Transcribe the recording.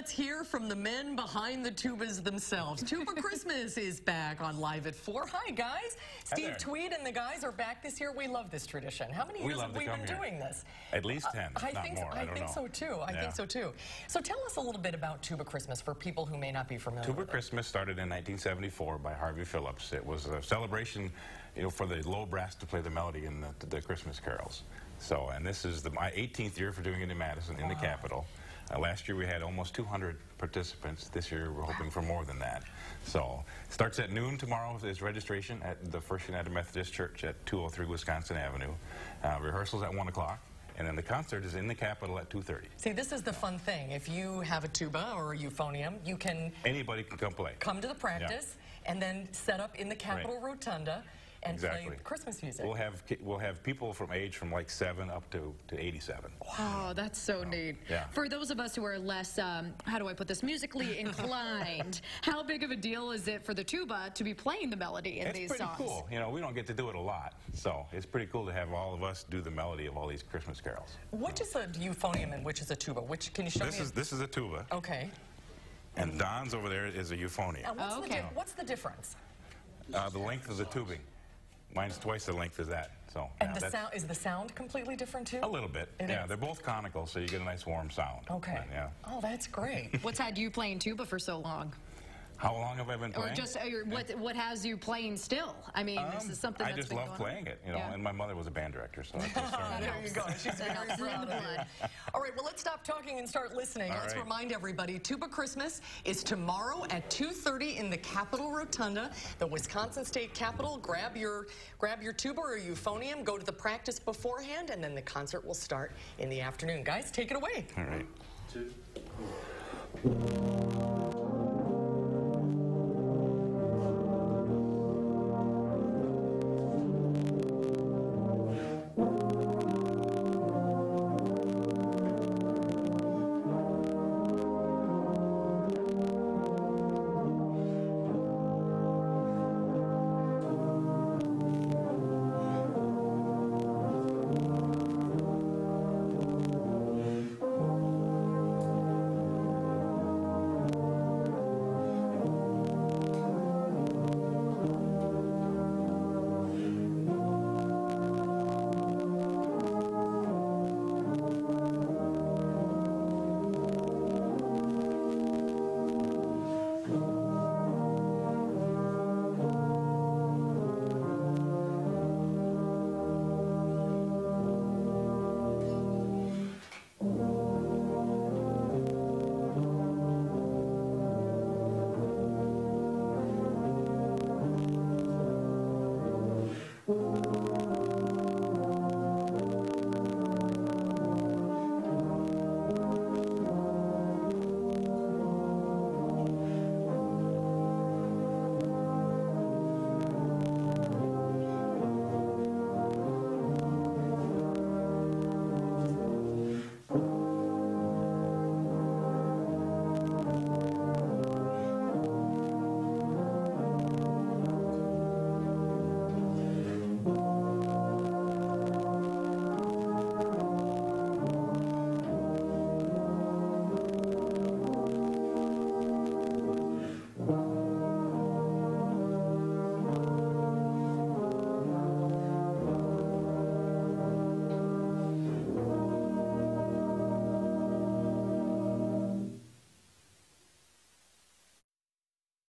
let's hear from the men behind the tubas themselves. Tuba Christmas is back on Live at 4. Hi, guys. Steve Tweed and the guys are back this year. We love this tradition. How many years have we been doing this? At least 10, not more. I think so, too. I think so, too. So tell us a little bit about Tuba Christmas for people who may not be familiar with it. Tuba Christmas started in 1974 by Harvey Phillips. It was a celebration, for the low brass to play the melody in the Christmas carols. So, and this is my 18th year for doing it in Madison, in the Capitol. Last year we had almost 200 participants. This year we're hoping for more than that. So it starts at noon tomorrow. Is registration at the First United Methodist Church at 203 Wisconsin Avenue. Rehearsals at 1 o'clock. And then the concert is in the Capitol at 2:30. See, this is the fun thing. If you have a tuba or a euphonium, you can... Anybody can come play. Come to the practice and then set up in the Capitol Rotunda and play Christmas music. We'll have people from like 7 up to 87. Wow, that's so neat. Yeah. For those of us who are less, how do I put this, musically inclined, how big of a deal is it for the tuba to be playing the melody in these songs? It's pretty cool. We don't get to do it a lot, so it's pretty cool to have all of us do the melody of all these Christmas carols. Which is a euphonium and which is a tuba? Which can you show me? This is a tuba. Okay. And Don's over there is a euphonium. And what's the difference? The length of the tubing. Mine's twice the length of that. So. And is the sound completely different too? A little bit. They're both conical, so you get a nice warm sound. Okay. But, oh, that's great. What's had you playing tuba for so long? How long have I been playing? Or just what has you playing still? I mean, this is something that's been going on. I just love playing it, and my mother was a band director, so there you go. She's very proud of you. All right, well, let's stop talking and start listening. Let's remind everybody, Tuba Christmas is tomorrow at 2:30 in the Capitol Rotunda, the Wisconsin State Capitol. Grab your tuba or euphonium, go to the practice beforehand, and then the concert will start in the afternoon. Guys, take it away. All right. 2.